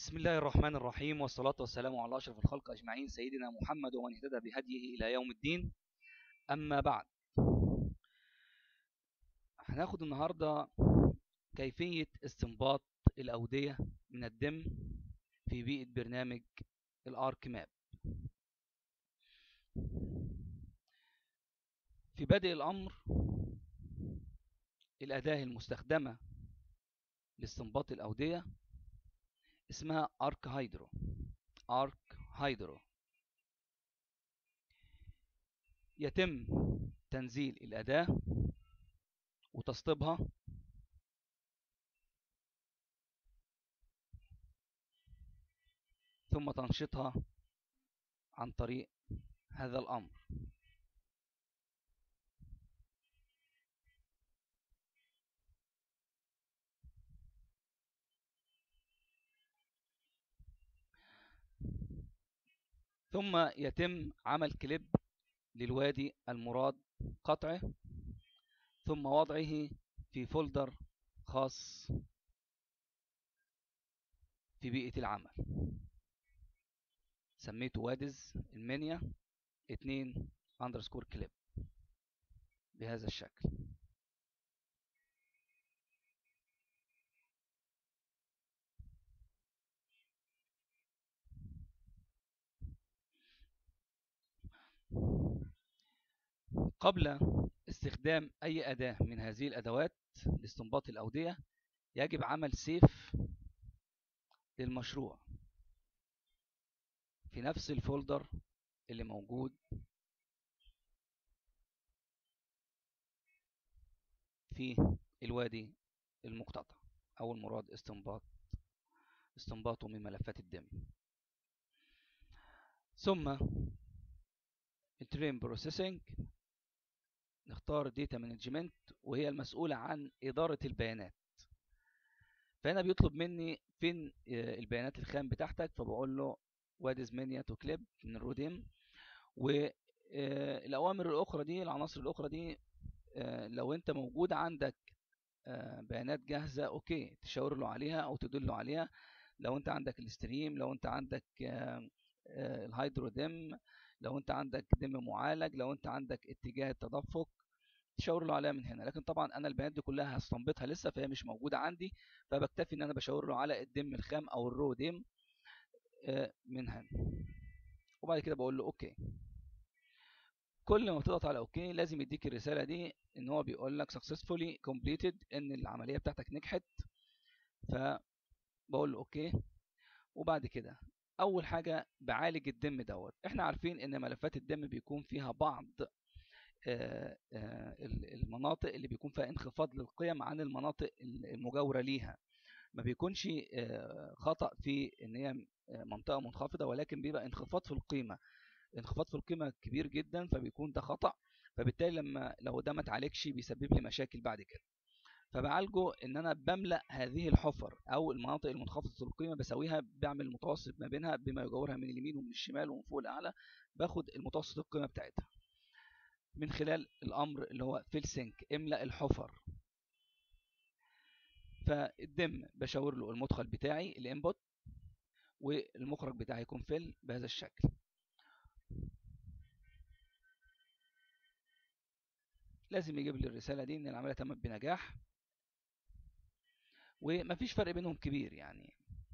بسم الله الرحمن الرحيم، والصلاة والسلام على أشرف الخلق أجمعين، سيدنا محمد ومن اهتدى بهديه إلى يوم الدين. أما بعد، هناخد النهاردة كيفية استنباط الأودية من الدم في بيئة برنامج الآرك ماب. في بدء الأمر، الأداة المستخدمة لاستنباط الأودية اسمها آرك هيدرو. يتم تنزيل الأداة وتسطيبها ثم تنشيطها عن طريق هذا الأمر. ثم يتم عمل كليب للوادي المراد قطعه، ثم وضعه في فولدر خاص في بيئة العمل، سميته وادز المنيا 2_كليب بهذا الشكل. قبل استخدام أي أداة من هذه الأدوات لاستنباط الأودية، يجب عمل سيف للمشروع في نفس الفولدر اللي موجود في الوادي المقتطع أو المراد استنباطه من ملفات الدم. ثم الترين بروسيسنج، نختار داتا مانجمنت وهي المسؤولة عن إدارة البيانات. فهنا بيطلب مني فين البيانات الخام بتاعتك، فبقول له وادز منيا تو كليب من الروديم. والأوامر الأخرى دي، العناصر الأخرى دي، لو أنت موجود عندك بيانات جاهزة أوكي تشاور له عليها أو تدل عليها. لو أنت عندك الستريم، لو أنت عندك الهيدرو دم، لو أنت عندك دم معالج، لو أنت عندك اتجاه التدفق، تشاور له عليها من هنا. لكن طبعا انا البيانات دي كلها هستنبطها لسه، فهي مش موجوده عندي، فبكتفي ان انا بشاور له على الدم الخام او الرو دم من هنا، وبعد كده بقول له اوكي. كل ما بتضغط على اوكي لازم يديك الرساله دي ان هو بيقول لك successfully completed، ان العمليه بتاعتك نجحت. فبقول له اوكي. وبعد كده اول حاجه بعالج الدم دوت. احنا عارفين ان ملفات الدم بيكون فيها بعض المناطق اللي بيكون فيها انخفاض للقيم عن المناطق المجاورة ليها. ما بيكونش خطأ في ان هي منطقة منخفضة، ولكن بيبقى انخفاض في القيمة. انخفاض في القيمة كبير جدا، فبيكون ده خطأ. فبالتالي لو ده ما اتعالجش بيسبب لي مشاكل بعد كده. فبعالجه ان انا بملأ هذه الحفر او المناطق المنخفضة القيمة، بسويها، بعمل متوسط ما بينها بما يجاورها من اليمين ومن الشمال ومن فوق لاعلى، باخد المتوسط القيمة بتاعتها من خلال الامر اللي هو فيل سينك، املأ الحفر. فالدم بشاور له المدخل بتاعي الانبوت، والمخرج بتاعي يكون فيل بهذا الشكل. لازم يجيب لي الرسالة دي ان العملية تمت بنجاح، ومفيش فرق بينهم كبير يعني.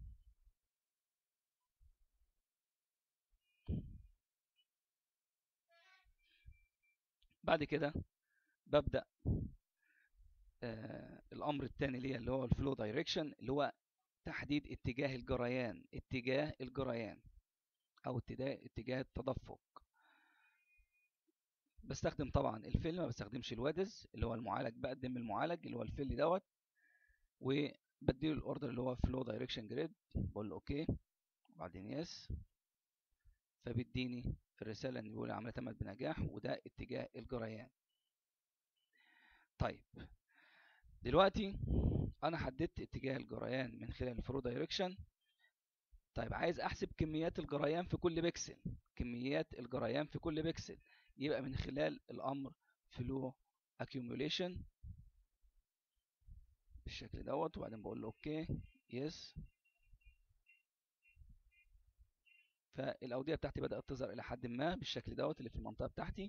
بعد كده ببدأ الامر الثاني ليا اللي هو الفلو دايركشن، اللي هو تحديد اتجاه الجريان او اتجاه التدفق. بستخدم طبعا الفيل، ما بستخدمش الوادز اللي هو المعالج بقى، الدم المعالج اللي هو الفيل دوت. وبديله الاوردر اللي هو فلو دايركشن جريد، بقول له اوكي وبعدين يس. فبيديني الرساله ان بيقول العمليه تمت بنجاح وده اتجاه الجريان. طيب دلوقتي انا حددت اتجاه الجريان من خلال الفلو دايركشن. طيب عايز احسب كميات الجريان في كل بكسل. يبقى من خلال الامر فلو accumulation بالشكل دوت، وبعدين بقول له اوكي يس. فالاوديه بتاعتي بدات تظهر الى حد ما بالشكل دوت اللي في المنطقه بتاعتي.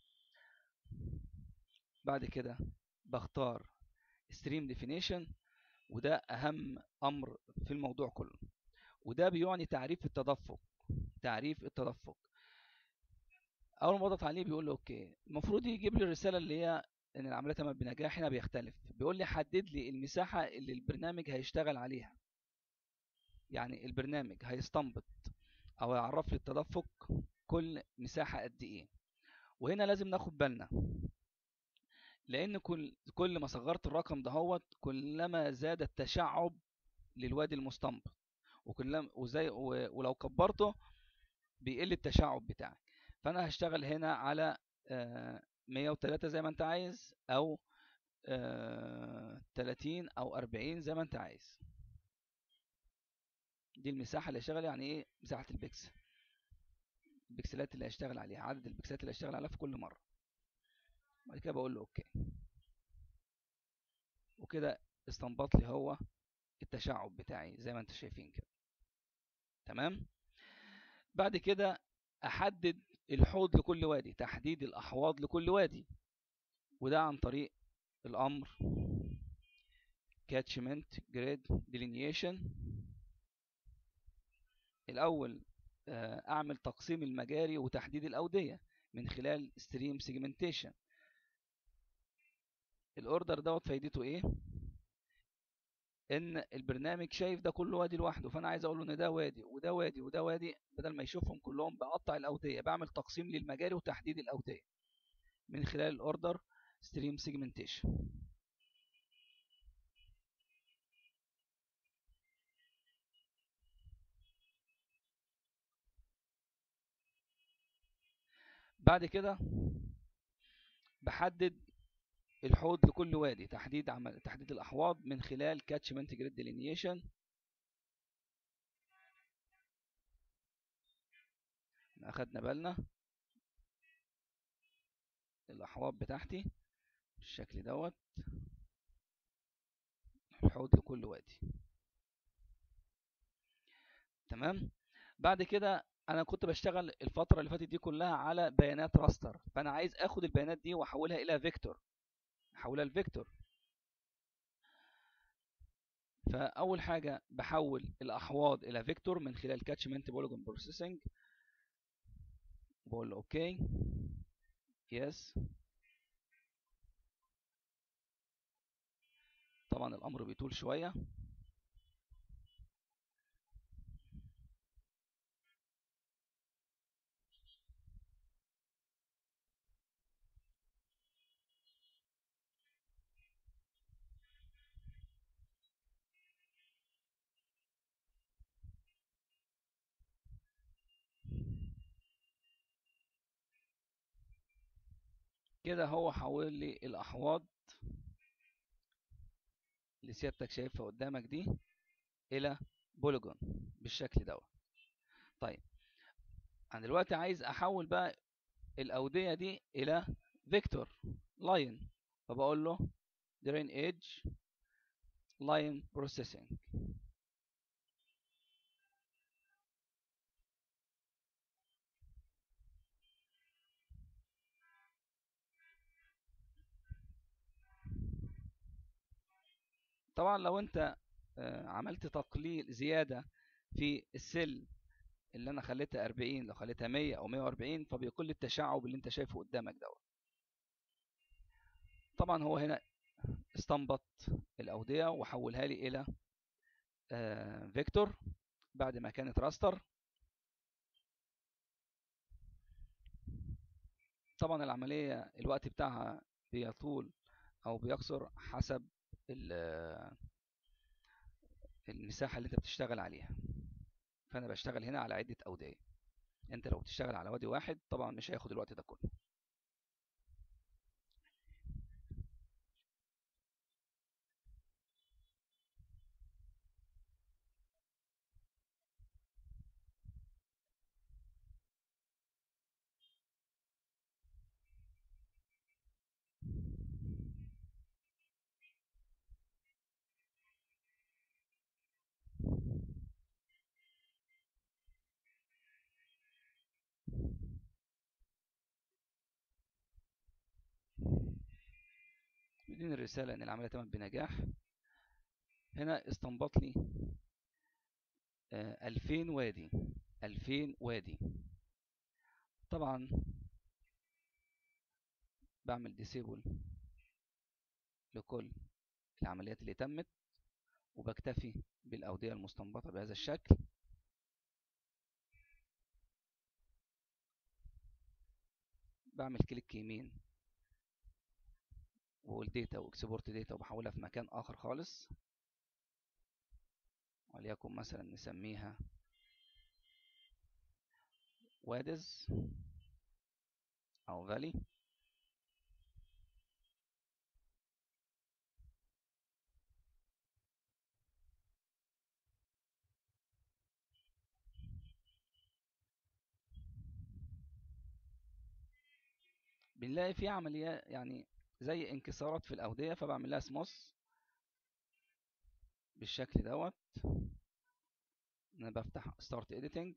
بعد كده بختار ستريم ديفينيشن، وده اهم امر في الموضوع كله، وده بيعني تعريف التدفق. تعريف التدفق اول ما بضغط عليه بيقول لي اوكي، المفروض يجيب لي الرساله اللي هي ان العمليه تمت بنجاح. هنا بيختلف، بيقول لي حدد لي المساحه اللي البرنامج هيشتغل عليها. يعني البرنامج هيستنبط او يعرف لي التدفق كل مساحه قد ايه. وهنا لازم ناخد بالنا، لان كل ما صغرت الرقم دهوت كلما زاد التشعب للوادي المستنبط، ولو كبرته بيقل التشعب بتاعك. فانا هشتغل هنا على 103 زي ما انت عايز، او 30 او 40 زي ما انت عايز. دي المساحة اللي هشتغل، يعني ايه مساحة البكسل، البكسلات اللي هشتغل عليها، عدد البكسلات اللي هشتغل عليها في كل مرة. بعد كده بقول له اوكي، وكده استنبط لي هو التشعب بتاعي زي ما انتم شايفين كده. تمام. بعد كده احدد الحوض لكل وادي، تحديد الاحواض لكل وادي، وده عن طريق الامر catchment grid delineation. الاول اعمل تقسيم المجاري وتحديد الاودية من خلال stream segmentation. الاوردر دوت فايدته ايه؟ ان البرنامج شايف ده كله وادي لوحده، فانا عايز اقول له ان ده وادي وده وادي وده وادي، بدل ما يشوفهم كلهم بقطع الاوديه، بعمل تقسيم للمجاري وتحديد الاوديه من خلال الاوردر ستريم سيجمنتيشن. بعد كده بحدد الحوض لكل وادي، تحديد الاحواض من خلال كاتشمنت جريد ديلينيشن. اخدنا بالنا الاحواض بتاعتي بالشكل دوت، الحوض لكل وادي. تمام. بعد كده انا كنت بشتغل الفتره اللي فاتت دي كلها على بيانات راستر، فانا عايز اخد البيانات دي واحولها الى فيكتور، احولها لفيكتور. فاول حاجه بحول الاحواض الى فيكتور من خلال كاتشمنت بوليجون بروسيسنج. بقول له اوكي، يس. طبعا الامر بيطول شويه. كده هو حول لي الاحواض اللي سيادتك شايفها قدامك دي الى بوليجون بالشكل دوت. طيب انا دلوقتي عايز احول بقى الاوديه دي الى فيكتور لاين، فبقول له drain edge line processing. طبعا لو انت عملت تقليل زياده في السل اللي انا خليتها 40، لو خليتها 100 او 140 فبيقل التشعب اللي انت شايفه قدامك دوت. طبعا هو هنا استنبط الاوديه وحولها لي الى فيكتور بعد ما كانت راستر. طبعا العمليه الوقت بتاعها بيطول او بيقصر حسب المساحه اللي انت بتشتغل عليها. فانا بشتغل هنا على عده اوديه، انت لو بتشتغل على وادي واحد طبعا مش هياخد الوقت ده كله. بيديني الرسالة ان العملية تمت بنجاح. هنا استنبط لي 2000 وادي. 2000 وادي. طبعا بعمل ديسيبل لكل العمليات اللي تمت، وبكتفي بالأودية المستنبطة بهذا الشكل. بعمل كليك يمين وأقول داتا واكسبورت داتا، وبحولها في مكان آخر خالص، وليكن مثلا نسميها وادز أو فالي. بنلاقي في عملية يعني زي انكسارات في الأودية، فبعمل لها سموث بالشكل دوت. أنا بفتح ستارت إيديتنج،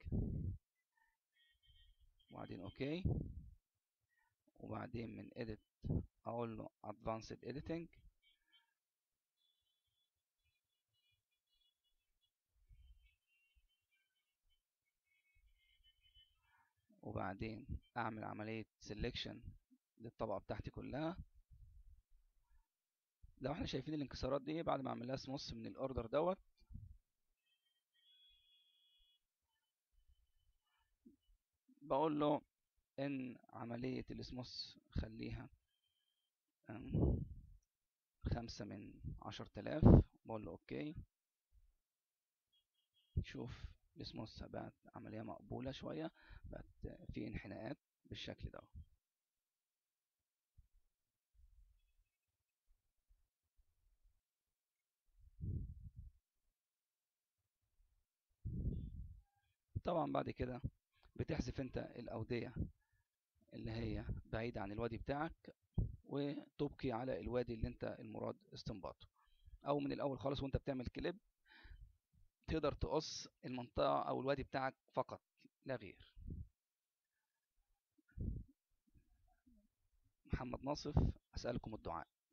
وبعدين أوكي، وبعدين من إيديت أقول له Advanced Editing، وبعدين أعمل عملية Selection للطبقة بتاعتي كلها. لو احنا شايفين الانكسارات دي بعد ما اعمل لها سموث من الاوردر دوت، بقول له ان عملية السموث خليها 5/10,000. بقول له اوكي. شوف السموث بقت عملية مقبولة شوية، بقت في انحناءات بالشكل ده. طبعا بعد كده بتحذف انت الأودية اللي هي بعيدة عن الوادي بتاعك، وتبقي على الوادي اللي انت المراد استنباطه. او من الاول خالص وانت بتعمل كليب تقدر تقص المنطقة او الوادي بتاعك فقط لا غير. محمد ناصف، أسألكم الدعاء.